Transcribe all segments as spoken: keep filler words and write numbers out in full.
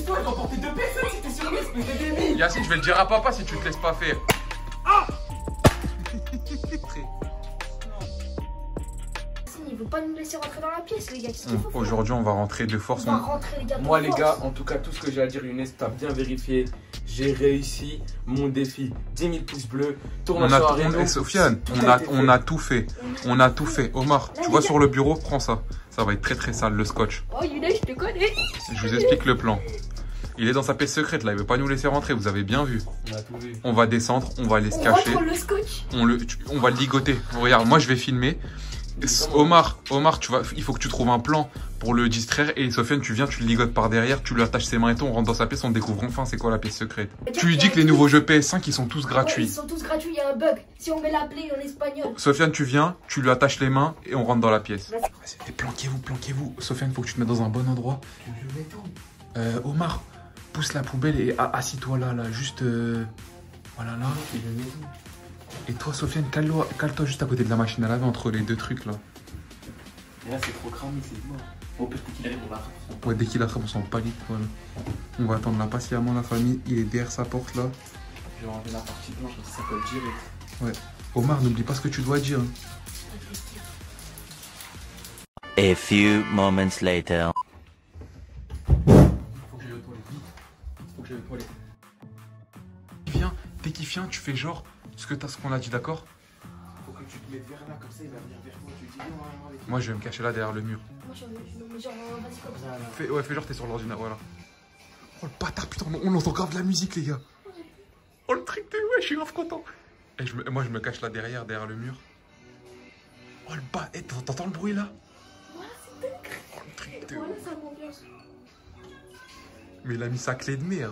toi, j'ai emporté deux personnes, c'était sur lui, espèce de débile. Yacine, je vais le dire à papa si tu te laisses pas faire. Ah. Il veut pas nous laisser rentrer dans la pièce, les gars. Aujourd'hui, on va rentrer de force. On va rentrer, les gars. Moi, les gars, en tout cas, tout ce que j'ai à dire, Younes, t'as bien vérifié. J'ai réussi mon défi. dix mille pouces bleus. On a, on, Sofiane, on a, on a tout fait. On a tout fait. Omar, tu vois sur le bureau, prends ça. Ça va être très très sale, le scotch. Oh, Younes, je te connais. Je vous explique le plan. Il est dans sa pièce secrète là, il veut pas nous laisser rentrer, vous avez bien vu. On a tout vu. On va descendre, on va aller se On cacher. rentre le scotch. On, le, on va le ligoter. Regarde, moi je vais filmer. Omar, Omar, tu vas, il faut que tu trouves un plan pour le distraire. Et Sofiane, tu viens, tu le ligotes par derrière, tu lui attaches ses mains et tout, on rentre dans sa pièce, on découvre enfin c'est quoi la pièce secrète. Tu lui dis que les nouveaux jeux P S cinq ils sont tous gratuits. Ouais, ils sont tous gratuits, il y a un bug. Si on met la play en espagnol. Sofiane, tu viens, tu lui attaches les mains et on rentre dans la pièce. Et planquez-vous, planquez-vous. Sofiane, faut que tu te mettes dans un bon endroit. Euh, Omar, pousse la poubelle et assis-toi là, là, juste. Euh, voilà là. Et toi, Sofiane, cale-toi cale juste à côté de la machine à laver entre les deux trucs là. Et là, c'est trop cramé, c'est mort. Au pire, dès qu'il arrive, on va attraper. Ouais, dès qu'il attrape, on s'en panique. Voilà. On va attendre là patiemment, la famille. Il est derrière sa porte là. Je vais enlever la partie blanche, ça peut le direct. Ouais. Omar, n'oublie pas ce que tu dois dire. A few moments later. Faut que j'aille aux toilettes vite. Faut que j'aille aux toilettes. Il vient, dès qu'il vient, tu fais genre ce que t'as, ce qu'on a dit, d'accord? Faut que tu te mettes vers là, comme ça il va venir vers toi. Tu dis non, non, non. Moi, je vais me cacher là derrière le mur. Moi, je me genre, vas-y comme ça. Fais, ouais, fais genre t'es sur l'ordinateur, voilà. Oh le bâtard, putain, on entend grave de la musique, les gars. Oh le truc de ouais, je suis grave content. Et je me, moi, je me cache là derrière, derrière le mur. Oh le bâtard, hey, t'entends le bruit là? Ouais, c'est dingue. Oh le truc de Voilà, ça m'ambiance. Mais il a mis sa clé de merde.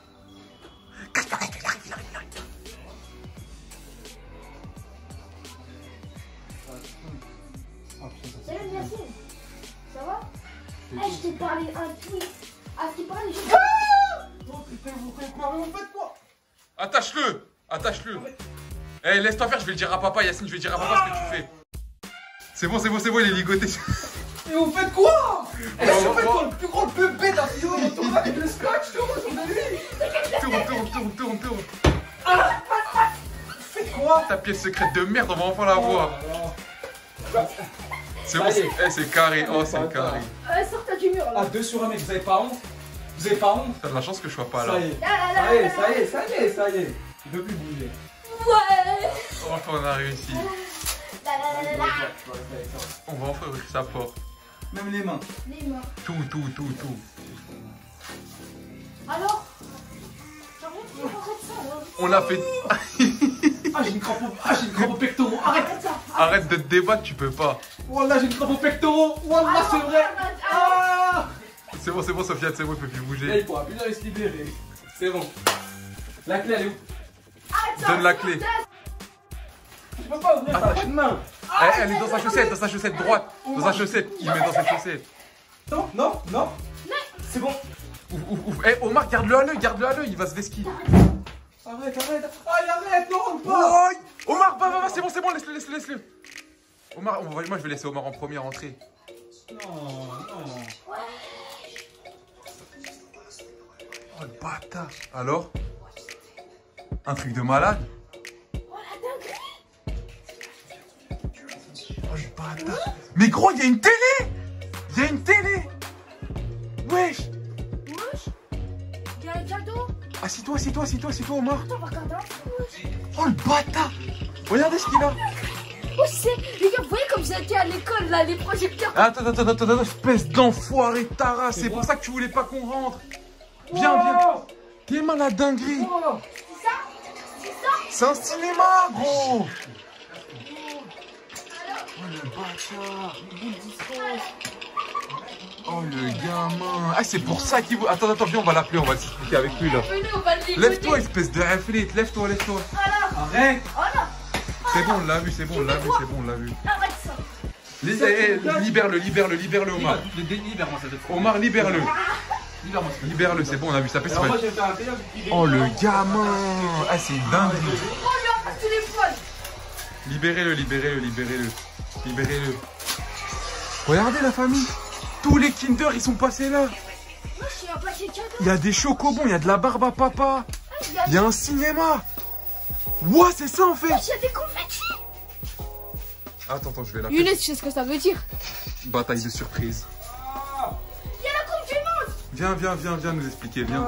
Salut Yacine, ça va? Eh, je t'ai parlé un tweet. Ah, je t'ai parlé, je Non, putain, vous faites quoi? Vous faites quoi? Attache-le! Attache-le! Eh, hey, laisse-toi faire, je vais le dire à papa, Yacine, je vais dire à papa ce que tu fais. C'est bon, c'est bon, c'est bon, il est ligoté. Et vous faites quoi? Eh, vous faites quoi? Le plus gros bébé d'un vidéo, on tourne avec le scotch, tourne autour de lui. Tourne, tourne, tourne, tourne, tourne. Ah, faites quoi? Ta pièce secrète de merde, on va enfin la voir. C'est bon, c'est hey, carré, oh c'est carré. Euh, sors-toi du mur là. Ah, deux sur un mec, vous avez pas honte? Vous avez pas honte? T'as de la chance que je sois pas là. Ça y est, ça y est, ça y est, ça y est, ça y est. Il veut plus bouger. Ouais. Enfin on a réussi. La, la, la, la. On va enfin ouvrir sa porte. Même les mains. Les mains. Tout, tout, tout, tout. Alors? J'arrête de faire ça là. On a fait... Ah, j'ai une crampe au... Ah, j'ai une crampe au pectoraux. Arrête. Arrête ça. Arrête de te débattre, tu peux pas. Wallah, j'ai une crampe au pectoraux. Wallah, c'est vrai. Ah. C'est bon, c'est bon Sofiane, c'est bon, il peut plus Là, bouger. il pourra plus jamais se libérer. C'est bon. La clé, elle est où? Arrête ça. Donne la clé. Je peux pas ouvrir ta main. Elle, elle est dans sa chaussette, dans sa chaussette droite. Dans sa chaussette, il met dans sa chaussette. Non, non, non. C'est bon. Ouf, ouf, ouf. Eh Omar, garde-le à l'œil, garde-le à l'œil, il va se vesquiller. Arrête, arrête. Aïe, arrête, non, rentre pas. Oh, Omar, va, va, va, c'est bon, c'est bon, laisse-le, laisse-le, laisse-le. Omar, on va, moi je vais laisser Omar en premier rentrer. Non, non. Oh le bâtard. Alors? Un truc de malade? Oh la dinguerie. Oh le bâtard. Mais gros, il y a une télé. Il y a une télé. Wesh. Wesh. Il y a un cadeau. Assis-toi, assis-toi, assis-toi, assis-toi Omar. Attends, on va regarder un peu. Oh le bâtard. Regardez ce qu'il a. Oh, c'est... Les gars, vous voyez comme j'étais à l'école, là, les projecteurs. Attends, attends, attends, attends, espèce d'enfoiré Tara. C'est pour ça que tu voulais pas qu'on rentre. Viens, viens. T'es mal la dinguerie. Oh. C'est ça? C'est ça? C'est un cinéma, gros. Oh le bâtard. Oh le gamin. Ah, c'est pour ça qu'il veut. Attends, attends, viens, on va l'appeler, on va s'expliquer avec lui là. Venez, on va le ligoter. Lève-toi, espèce de raflette. Lève-toi, lève-toi. Voilà. Arrête. Voilà. C'est bon, on l'a vu, c'est bon, on l'a vu, c'est bon, on l'a vu. Arrête ça. Les- eh, eh, Libère-le, libère-le, libère-le, Omar. Libère-moi cette fois. Omar, libère-le. Libère-moi cette fois. Libère-le, c'est bon, on a vu ça. Alors moi, je vais faire un payable. Oh le gamin. Ah, c'est dingue. Oh, lui en passe tous les poils. Libérez-le, libérez-le, libérez-le. Libérez-le. Regardez la famille. Tous les Kinder, ils sont passés là. Il y a un paquet de cadeaux. Il y a des chocobons, il y a de la barbe à papa. Il y a, Il y a un cinéma. Ouah, c'est ça en fait. il y a des confettis. Attends, attends, je vais la Younes, tu sais ce que ça veut dire? bataille de surprise. Il y a la coupe du monde. Viens, viens, viens, viens nous expliquer, viens.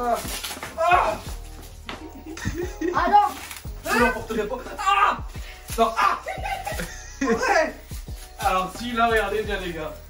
Alors, Je n'emporterai pas. Ah Non, ah ouais. Alors, si là, regardez bien, les gars.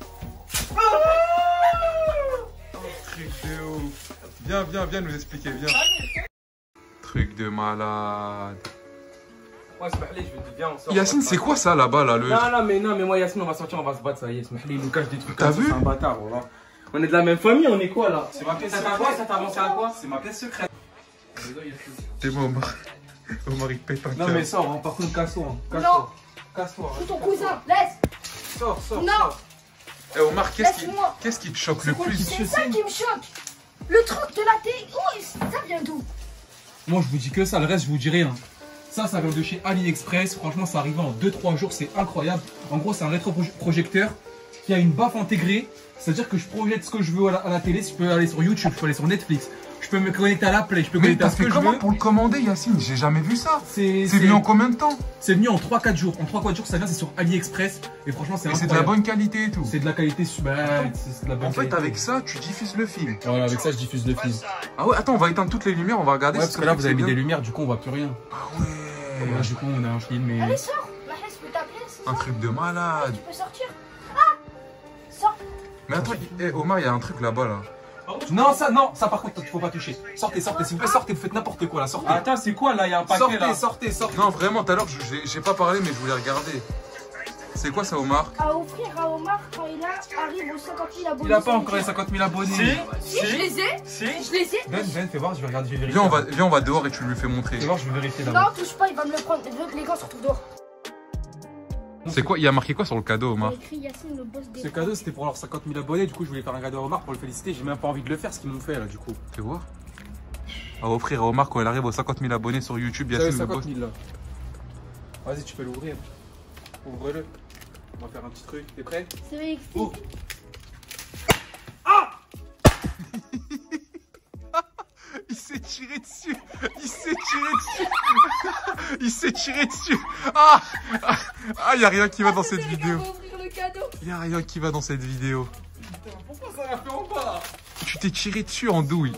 Truc de ouf. Viens, viens, viens nous expliquer, viens. Truc de malade. Ouais, Smahli, je vais te dire, on sort. Yacine, c'est quoi ça là-bas là le... Non, non, mais non, mais moi, Yacine, on va sortir, on va se battre, ça y est. Smahli, il nous cache des trucs. T'as comme ça, vu? C'est un bâtard, voilà. On est de la même famille, on est quoi là? C'est ma pièce Ça t'a secrète. quoi? Ça t'a avancé à quoi? C'est ma pièce secrète. T'es moi, Omar. Omar, il pète un Non, câble. mais sors, hein, par contre, casse-toi. hein. Non. Casse-toi. Casse-toi. c'est ton cousin. Laisse. Sors, sors. Non. sors. Eh, Omar, qu'est-ce qui... Laisse-moi. qu'est-ce qui te choque le quoi plus? qui- C'est ça qui me choque. Le truc de la télé. Oh, ça vient d'où? Moi, je vous dis que ça, le reste, je vous dis rien. Ça, ça vient de chez AliExpress. Franchement, ça arrive en deux trois jours, c'est incroyable. En gros, c'est un rétroprojecteur qui a une baffe intégrée. C'est-à-dire que je projette ce que je veux à la, à la télé. Je peux aller sur YouTube, je peux aller sur Netflix. Je peux me connecter à la Play, je peux me Mais connecter à t'as ce fait que je comment veux. pour le commander, Yacine? J'ai jamais vu ça. C'est C'est venu en combien de temps? c'est venu en trois quatre jours. En trois quatre jours, ça vient, c'est sur AliExpress. Et franchement, c'est Et c'est incroyable. de la bonne qualité et tout. C'est de la qualité super. C'est de la bonne En fait, qualité. avec ça, tu diffuses le film. Et voilà, avec ça, je diffuse le film. Ah ouais, attends, on va éteindre toutes les lumières, on va regarder. Ouais, si parce ça que là, fait vous avez c'est mis des bien. lumières, du coup, on voit plus rien. Ah Et là, ouais. du coup, on a un film, mais. Allez, sors. La laisse, je peux t'appeler. c'est Un ça. truc de malade. Tu peux sortir. Ah. Sors. Mais attends, eh, Omar, il y a un truc là-bas là. Non, ça, non, ça par contre, il faut pas toucher. Sortez, sortez, s'il vous plaît, sortez, vous faites n'importe quoi là, sortez. Attends, c'est quoi là? Il y a un paquet sortez, là. sortez, sortez. Non, vraiment, tout à l'heure, je- j'ai j'ai pas parlé, mais je voulais regarder. C'est quoi ça, Omar? À offrir à Omar quand il a, arrive aux cinquante mille abonnés. Il a pas sur encore les YouTube. cinquante mille abonnés. Si Si, je les ai. Si Je les ai. Ben, Ben, fais voir, je vais regarder, je vais vérifier. Viens, on va, viens, on va dehors et tu lui fais montrer. Fais voir, je vais vérifier Non, d'abord. touche pas, il va me le prendre. Les gars, on se retrouve dehors. C'est quoi? Il y a marqué quoi sur le cadeau, Omar? Il a écrit Yacine, le boss des. Ce cadeau, c'était pour leurs cinquante mille abonnés, du coup, je voulais faire un cadeau à Omar pour le féliciter. J'ai même pas envie de le faire, ce qu'ils m'ont fait là, du coup. Fais voir. On va offrir à Omar quand il arrive aux cinquante mille abonnés sur YouTube. Vous avez Yacine, le boss. cinquante mille là. Vas-y, tu peux l'ouvrir. Ouvre-le. On va faire un petit truc. T'es prêt? C'est vrai, Oh. Il s'est tiré dessus. Il s'est tiré dessus. Il s'est tiré dessus. Ah, ah, il y a rien qui va dans cette vidéo. On va ouvrir le cadeau. Il y a rien qui va dans cette vidéo. Pourquoi ça l'a fait en bas là? Tu t'es tiré dessus en douille.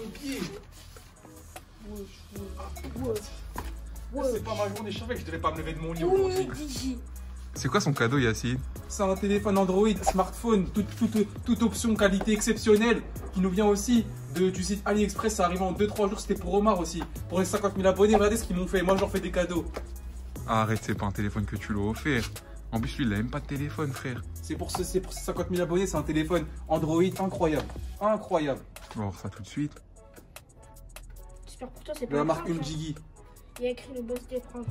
C'est pas ma journée, je savais que je devais pas me lever de mon lit Oui, aujourd'hui. Digi. C'est quoi son cadeau, Yacine? C'est un téléphone Android, smartphone, toute, toute, toute option qualité exceptionnelle qui nous vient aussi de, du site AliExpress. Ça arrive en deux trois jours, c'était pour Omar aussi. Pour les cinquante mille abonnés, regardez ce qu'ils m'ont fait. Moi, je leur fais des cadeaux. Ah, arrête, c'est pas un téléphone que tu lui as offert. En plus, lui, il a même pas de téléphone, frère. C'est pour, ce, c'est pour ces cinquante mille abonnés, c'est un téléphone Android incroyable. Incroyable. On va voir ça tout de suite. J'espère pour toi, c'est De pas la un marque prank, hein. Umjigi. Il y a écrit le boss des pranks.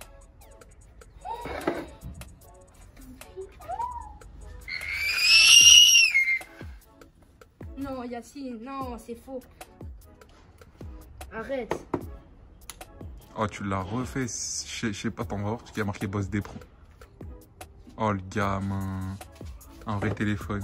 Non, Yacine, non, c'est faux. Arrête. Oh, tu l'as refait. Je sais- je sais pas, t'en vas voir parce qu'il y a marqué boss des pros. Oh, le gamin. Un vrai téléphone.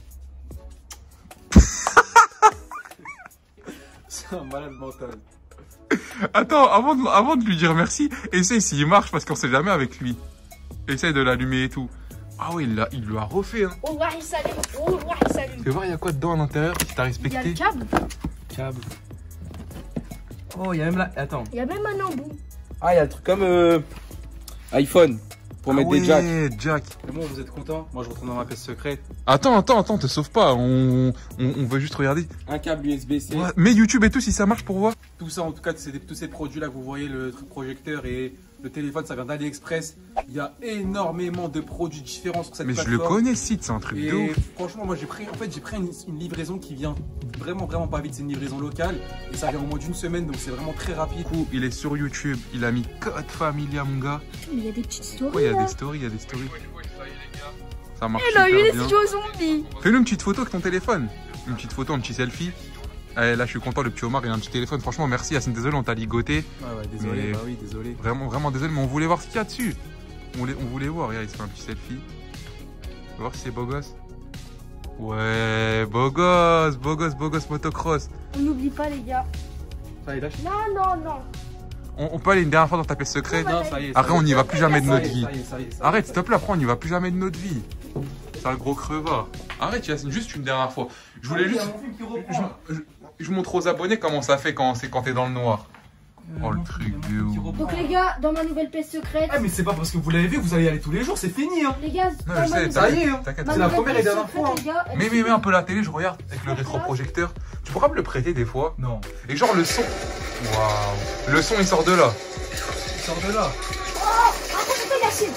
C'est un malade mental. Attends, avant de, avant de lui dire merci, essaye s'il marche parce qu'on sait jamais avec lui. Essaye de l'allumer et tout. Ah oui, il, l'a- il lui a refait. Hein. Oh, ouais, il s'allume. Oh, ouais, il s'allume. Fais voir, il y a quoi dedans à l'intérieur si t'as Il y a respecté. le câble. Câble. Oh, il y a même là. Attends. Il y a même un embout. Ah, il y a le truc comme euh, iPhone. Pour mettre Ah ouais, des jacks. Jack. C'est bon, vous êtes content? Moi, je retourne dans ma pièce secrète. Attends, attends, attends, te sauve pas. On, on, on veut juste regarder. Un câble U S B C. Ouais, mais YouTube et tout, si ça marche pour voir. Tout ça, en tout cas, c'est des- tous ces produits-là que vous voyez, le truc projecteur et le téléphone, ça vient d'AliExpress. Il y a énormément de produits différents sur cette Mais je plateforme. le connais, le site, c'est un truc de Et ouf. franchement, moi, j'ai pris, en fait, j'ai pris une, une livraison qui vient vraiment, vraiment pas vite. C'est une livraison locale et ça vient au moins d'une semaine, donc c'est vraiment très rapide. Du coup, il est sur YouTube. Il a mis Code Familia, mon gars. Mais il y a des petites stories. Ouais, il y a là. des stories, il y a des stories. Ça marche Il a eu super les bien. studios zombies. Fais-nous une petite photo avec ton téléphone. Une petite photo, un petit selfie. Allez, là, je suis content, le petit Omar, il a un petit téléphone. Franchement, merci Yacine, désolé, on t'a ligoté. Ouais, ouais, désolé, Mais- bah oui, désolé. Vraiment, vraiment désolé, mais on voulait voir ce qu'il y a dessus. On voulait, on voulait voir, regarde, il se fait un petit selfie. On va voir si c'est beau gosse. Ouais, beau gosse, beau gosse, beau gosse motocross. On n'oublie pas, les gars. Ça y est, lâche. Non, non, non. On, on peut aller une dernière fois dans ta pièce secrète. Non, ça y est. Après, on n'y va plus jamais de Ça y notre est, vie. ça y est, ça y est, ça y est. Arrête, s'il te plaît, après, on n'y va plus jamais de notre vie. C'est le gros crevard. Arrête, Yacine, juste une dernière fois. Je voulais Ah oui, juste. il y a mon film qui reprend. Je, je- je montre aux abonnés comment ça fait quand c'est quand t'es dans le noir. Euh, Oh, le mon truc film, de il y a mon film qui ouf. reprend. Donc, les gars, dans ma nouvelle pièce secrète. Ah, mais c'est pas parce que vous l'avez vu, vous allez y aller tous les jours, c'est fini, hein. Les gars, Non, dans je ma sais, nouvelle- Ça y est, hein. T'inquiète. ma c'est la nouvelle première et pièce dernière secrète, fois, les gars, elle Mais, se- mais, mais un peu la télé, je regarde avec le rétroprojecteur. Tu pourras me le prêter des fois? Non. Et genre le son. Waouh. Le son il sort de là. Il sort de là. Oh, raconte-toi, Yacine.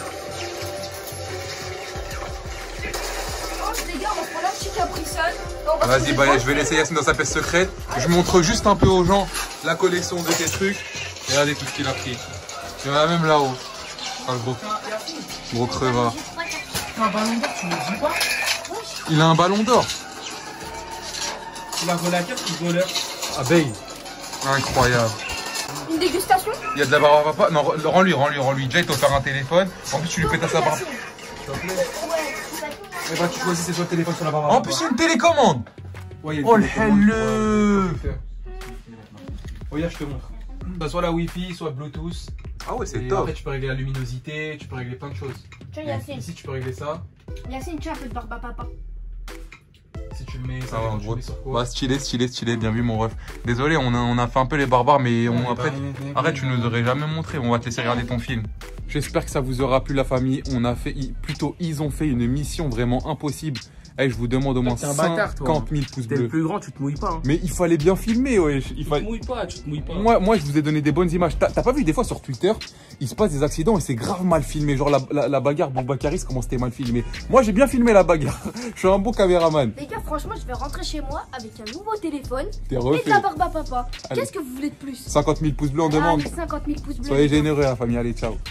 Oh, les gars, on va prendre un petit Capri Sun. On va se Vas-y, poser bah devant. je vais laisser Yacine dans sa pièce secrète. Je montre juste un peu aux gens la collection de tes trucs. Regardez tout ce qu'il a pris. Il y en a même là-haut. Ah, gros, Tiens, Yacine, gros crevard. t'as un ballon d'or, tu me dis pas? Il a un ballon d'or. Il a volé à carte ou voleur? Abeille. Incroyable. Une dégustation. Il y a de la barbe à papa. Non, rends-lui, rends-lui, rends-lui. Déjà, il t'a offert un téléphone. En plus, tu lui pètes à sa barbe. Yacine. S'il te plaît. Ouais, Eh ben, tu choisis, c'est soit le téléphone, soit la barbe à En papa. plus, il y a une télécommande. Ouais, il y a Oh, une le télécommande, hello. je crois. Regarde, je te montre. Bah, soit la Wi-Fi, soit Bluetooth. Ah ouais, c'est Et top. après, tu peux régler la luminosité, tu peux régler plein de choses. Tiens, Yacine. Ici, tu peux régler ça. Yacine, tu as un peu de barbe à papa. Si tu le mets, Ça va, en tu le gros. mets sur quoi? Bah, stylé, stylé, stylé. Bien vu, mon ref. Désolé, on a, on a fait un peu les barbares, mais on, après, arrête, tu nous aurais jamais montré. On va te laisser regarder ton film. J'espère que ça vous aura plu, la famille. On a fait, plutôt, ils ont fait une mission vraiment impossible. Eh, je vous demande au moins T'es un bâtard, toi. cinquante mille pouces T'es le bleus. plus grand, tu te mouilles pas. Hein. Mais il fallait bien filmer, ouais. Il Tu te fallait... mouilles pas, tu te mouilles pas. Moi, moi, je vous ai donné des bonnes images. T'as t'as pas vu des fois sur Twitter, il se passe des accidents et c'est grave mal filmé. Genre la, la, la bagarre Boubacaris, comment c'était mal filmé. Moi, j'ai bien filmé la bagarre. Je suis un bon caméraman. Les gars, franchement, je vais rentrer chez moi avec un nouveau téléphone T'es et de refait. la barbe à papa. Allez. Qu'est-ce que vous voulez de plus? cinquante mille pouces bleus, on demande. Allez, cinquante mille pouces bleus. Soyez généreux, la famille. Allez, ciao.